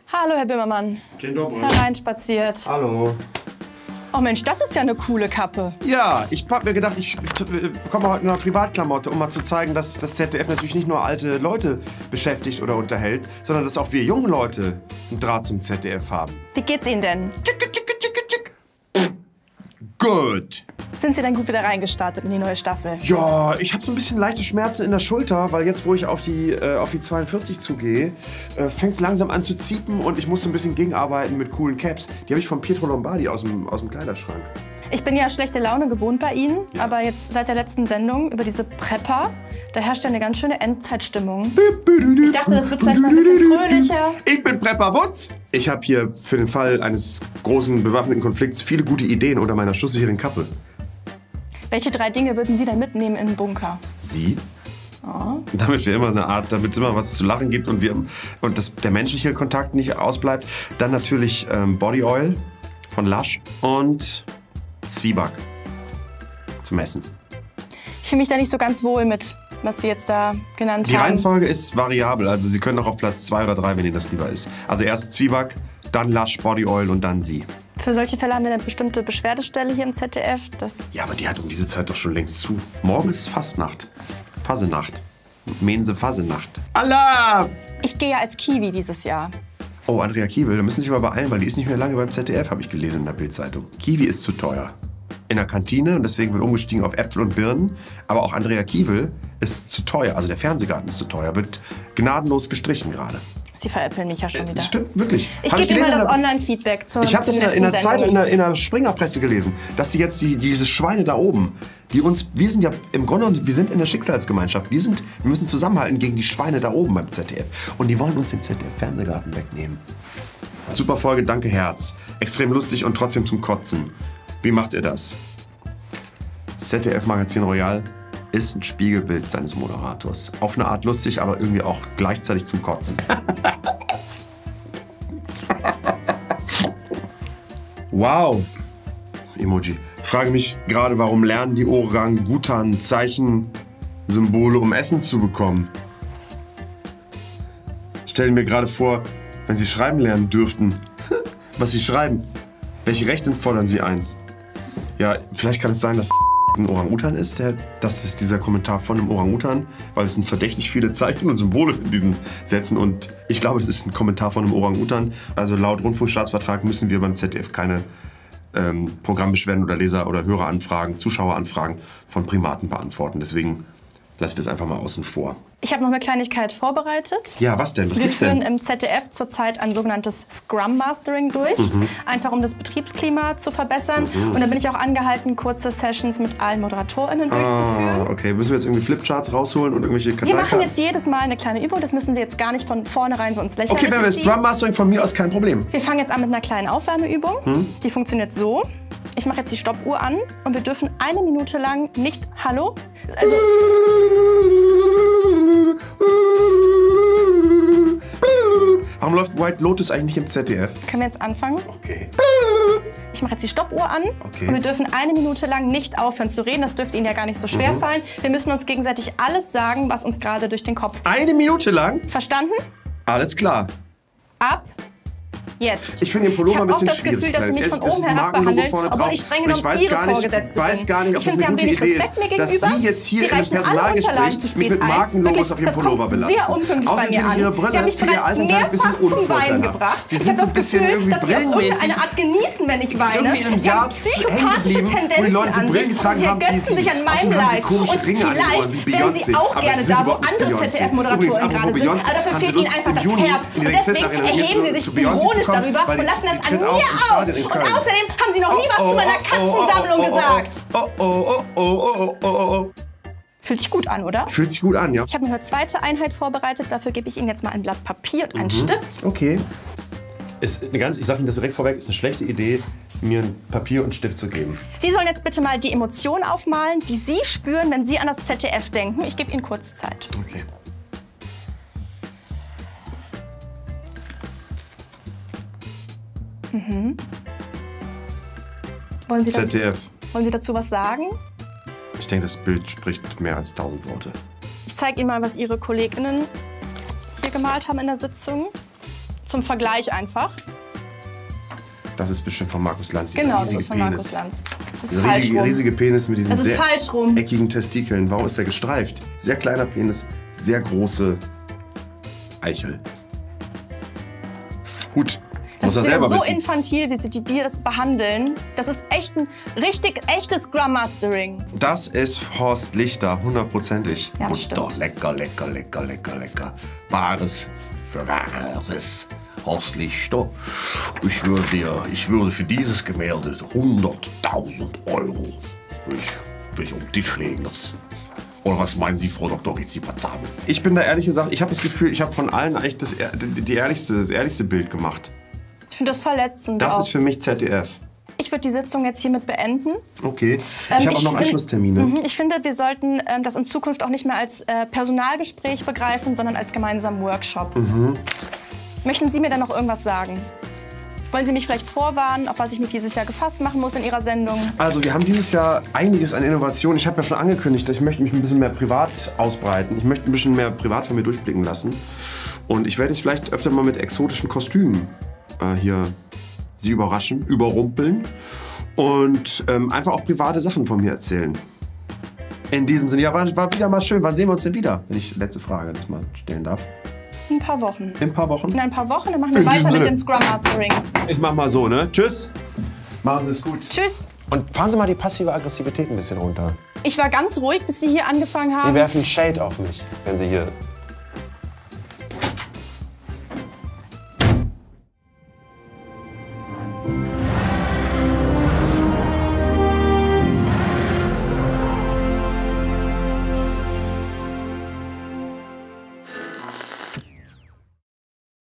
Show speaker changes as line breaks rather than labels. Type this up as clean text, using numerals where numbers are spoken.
Hallo, Herr Böhmermann.
Dzień dobry.
Hereinspaziert.
Hallo.
Oh Mensch, das ist ja eine coole Kappe.
Ja, ich hab mir gedacht, ich komme heute in einer Privatklamotte, um mal zu zeigen, dass das ZDF natürlich nicht nur alte Leute beschäftigt oder unterhält, sondern dass auch wir jungen Leute einen Draht zum ZDF haben.
Wie geht's Ihnen denn?
Gut.
Sind Sie denn gut wieder reingestartet in die neue Staffel?
Ja, ich habe so ein bisschen leichte Schmerzen in der Schulter, weil jetzt, wo ich auf die 42 zugehe, fängt es langsam an zu ziepen und ich muss so ein bisschen gegenarbeiten mit coolen Caps. Die habe ich von Pietro Lombardi aus dem Kleiderschrank.
Ich bin ja schlechte Laune gewohnt bei Ihnen, aber jetzt seit der letzten Sendung über diese Prepper, da herrscht ja eine ganz schöne Endzeitstimmung. Ich dachte, das wird vielleicht mal ein bisschen fröhlicher.
Ich bin Prepper Wutz. Ich habe hier für den Fall eines großen bewaffneten Konflikts viele gute Ideen unter meiner schusssicheren Kappe.
Welche 3 Dinge würden Sie denn mitnehmen in den Bunker?
Sie?
Oh.
Damit es immer was zu lachen gibt und der menschliche Kontakt nicht ausbleibt. Dann natürlich Body Oil von Lush und Zwieback zum Essen.
Ich fühle mich da nicht so ganz wohl mit, was Sie jetzt da genannt haben.
Die Reihenfolge ist variabel, also Sie können auch auf Platz 2 oder 3, wenn Ihnen das lieber ist. Also erst Zwieback, dann Lush, Body Oil und dann Sie.
Für solche Fälle haben wir eine bestimmte Beschwerdestelle hier im ZDF.
Ja, aber die hat um diese Zeit doch schon längst zu. Morgen ist Fastnacht. Fasenacht. Mense Fasenacht. Allah!
Ich gehe ja als Kiwi dieses Jahr.
Oh, Andrea Kiewel, da müssen Sie sich mal beeilen, weil die ist nicht mehr lange beim ZDF, habe ich gelesen in der Bild-Zeitung. Kiwi ist zu teuer. In der Kantine und deswegen wird umgestiegen auf Äpfel und Birnen. Aber auch Andrea Kiewel ist zu teuer. Also der Fernsehgarten ist zu teuer. Wird gnadenlos gestrichen gerade.
Sie veräppeln mich ja schon wieder.
Das stimmt, wirklich.
Ich gebe Ihnen mal das Online-Feedback zur
Ich habe das in der Zeitung, in der Springerpresse gelesen, dass die jetzt diese Schweine da oben, wir sind ja im Grunde genommen, wir sind in der Schicksalsgemeinschaft. Wir müssen zusammenhalten gegen die Schweine da oben beim ZDF. Und die wollen uns den ZDF-Fernsehgarten wegnehmen. Super Folge, danke Herz. Extrem lustig und trotzdem zum Kotzen. Wie macht ihr das? ZDF-Magazin Royal ist ein Spiegelbild seines Moderators. Auf eine Art lustig, aber irgendwie auch gleichzeitig zum Kotzen. Wow. Emoji. Frage mich gerade, warum lernen die Orang-Utan Zeichensymbole, um Essen zu bekommen? Stell mir gerade vor, wenn sie schreiben lernen dürften, was sie schreiben. Welche Rechte fordern sie ein? Ja, vielleicht kann es sein, dass ein Orang-Utan ist. Das ist dieser Kommentar von einem Orang-Utan, weil es sind verdächtig viele Zeichen und Symbole in diesen Sätzen. Und ich glaube, es ist ein Kommentar von einem Orang-Utan. Also laut Rundfunkstaatsvertrag müssen wir beim ZDF keine Programmbeschwerden oder Leser- oder Höreranfragen, Zuschaueranfragen von Primaten beantworten. Deswegen lasse ich das einfach mal außen vor. Ich
habe noch eine Kleinigkeit vorbereitet.
Ja, was denn? Was gibt's
denn? Wir
denn?
führen im ZDF zurzeit ein sogenanntes Scrum Mastering durch, einfach um das Betriebsklima zu verbessern. Und da bin ich auch angehalten, kurze Sessions mit allen ModeratorInnen durchzuführen.
Okay, müssen wir jetzt irgendwie Flipcharts rausholen und irgendwelche Karteikarten?
Wir machen jetzt jedes Mal eine kleine Übung, das müssen Sie jetzt gar nicht von vornherein so ins Lächerliche
ziehen. Okay, wenn wir Scrum Mastering, von mir aus kein Problem.
Wir fangen jetzt an mit einer kleinen Aufwärmeübung. Die funktioniert so. Ich mache jetzt die Stoppuhr an und wir dürfen 1 Minute lang nicht Hallo. Also
warum läuft White Lotus eigentlich nicht im ZDF?
Können wir jetzt anfangen?
Okay.
Ich mache jetzt die Stoppuhr an und wir dürfen 1 Minute lang nicht aufhören zu reden. Das dürfte Ihnen ja gar nicht so schwer fallen. Wir müssen uns gegenseitig alles sagen, was uns gerade durch den Kopf geht.
1 Minute lang?
Verstanden?
Alles klar.
Ab jetzt.
Ich finde den Pullover ein bisschen
Ich
schwierig.
habe auch das Gefühl, dass Sie mich von oben herab behandeln, obwohl ich streng genommen Ihre Vorgesetzte bin.
Ich weiß gar nicht, ob das eine gute Idee ist, dass Sie jetzt hier in einem Personalgespräch mich mit Markenlogos auf Ihrem Pullover belasten.
Sehr unpünktlich bei mir an.
Ihre Brille für Ihr Alter ein bisschen unvorteilhaft. Sie sind so ein bisschen irgendwie brillenmäßig.
Eine Art genießen, wenn ich weine. Sie haben psychopathische Tendenzen
wo die Leute so
an
Brillen
sich.
getragen
Sie
haben,
ergötzen sich an meinem Leid. Und vielleicht wären Sie auch gerne da, wo andere ZDF-Moderatoren gerade sind. Aber dafür fehlt Ihnen einfach das Herz. Und deswegen erheben Sie sich ironisch darüber und lassen das an mir auf. Und außerdem haben Sie noch nie was zu meiner Katzensammlung gesagt. Fühlt sich gut an, oder?
Fühlt sich gut an, ja.
Ich habe mir eine zweite Einheit vorbereitet. Dafür gebe ich Ihnen jetzt mal ein Blatt Papier und einen Stift.
Okay. Ich sage Ihnen das direkt vorweg, ist eine schlechte Idee, mir ein Papier und einen Stift zu geben.
Sie sollen jetzt bitte mal die Emotionen aufmalen, die Sie spüren, wenn Sie an das ZDF denken. Ich gebe Ihnen kurz Zeit.
Okay.
Wollen Sie
ZDF.
Wollen Sie dazu was sagen?
Ich denke, das Bild spricht mehr als 1000 Worte.
Ich zeige Ihnen mal, was Ihre KollegInnen hier gemalt haben in der Sitzung.
zum Vergleich einfach.
Das ist bestimmt von Markus Lanz.
Genau, das ist von Markus Lanz. Das ist falsch
rum. Riesige Penis mit diesen sehr
falsch rum.
eckigen Testikeln. Warum ist der gestreift? Sehr kleiner Penis, sehr große Eichel. Gut.
Das ist ja so infantil, wie sie dir das behandeln. Das ist echt ein echtes Grandmastering.
Das ist Horst Lichter, 100%ig.
Ja, das stimmt.
Doch, lecker. Bares für Rares. Horst Lichter. Ich würde für dieses Gemälde 100.000 € durch um den Tisch legen. Oder was meinen Sie, Frau Dr. Rizzi-Pazzabe?
Ich bin da ehrlich gesagt, ich habe das Gefühl, ich habe von allen eigentlich das ehrlichste Bild gemacht.
Ich finde das verletzend.
Das ist für mich ZDF.
Ich würde die Sitzung jetzt hiermit beenden.
Okay. Ich habe auch noch Anschlusstermine.
Ich finde, wir sollten das in Zukunft auch nicht mehr als Personalgespräch begreifen, sondern als gemeinsamen Workshop. Möchten Sie mir dann noch irgendwas sagen? Wollen Sie mich vielleicht vorwarnen, auf was ich mich dieses Jahr gefasst machen muss in Ihrer Sendung?
Also wir haben dieses Jahr einiges an Innovationen. Ich habe ja schon angekündigt, ich möchte mich ein bisschen mehr privat ausbreiten. Ich möchte ein bisschen mehr privat von mir durchblicken lassen. Und ich werde jetzt vielleicht öfter mal mit exotischen Kostümen hier Sie überraschen, überrumpeln und einfach auch private Sachen von mir erzählen. In diesem Sinne, ja, war wieder mal schön. Wann sehen wir uns denn wieder? Wenn ich letzte Frage das mal stellen darf.
In ein paar Wochen.
In ein paar Wochen?
In ein paar Wochen, dann machen wir weiter mit dem Scrum Mastering.
Ich mach mal so, ne? Tschüss. Machen Sie es gut.
Tschüss.
Und fahren Sie mal die passive Aggressivität ein bisschen runter.
Ich war ganz ruhig, bis Sie hier angefangen haben.
Sie werfen Shade auf mich, wenn Sie hier